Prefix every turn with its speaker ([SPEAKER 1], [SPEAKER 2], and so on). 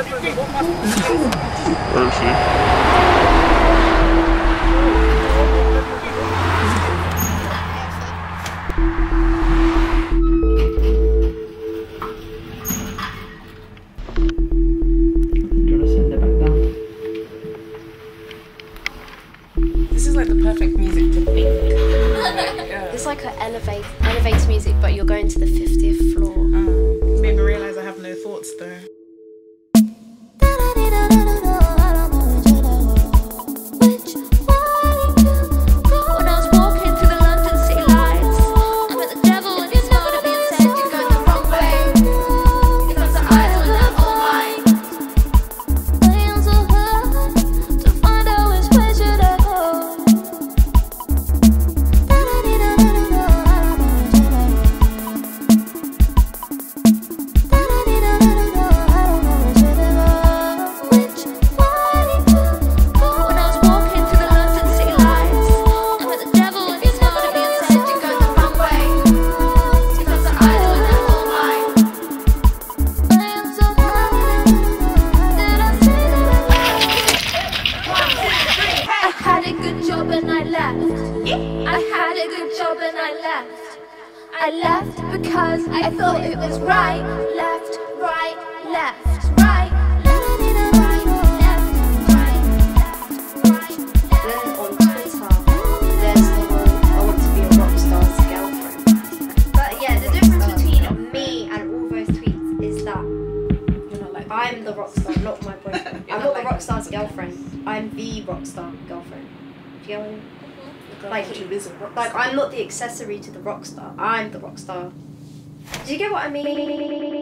[SPEAKER 1] Where is she?
[SPEAKER 2] This is like the perfect music to think.
[SPEAKER 3] It's like an elevator music, but you're going to the 50th floor.
[SPEAKER 2] Made me realise I have no thoughts though.
[SPEAKER 4] I left because I thought it was right, left, right, left, right, left, right, left, right, left, right, left.
[SPEAKER 3] Then on Twitter, there's the whole I want to be a rock star's girlfriend. But yeah, the difference between me and all those tweets is that
[SPEAKER 2] You're not like
[SPEAKER 3] I'm the rock star, not my boyfriend. I'm not the rock star's girlfriend. I'm the rock star girlfriend. Do you get what I mean? Like I'm not the accessory to the rock star. I'm the rock star. Do you get what I mean?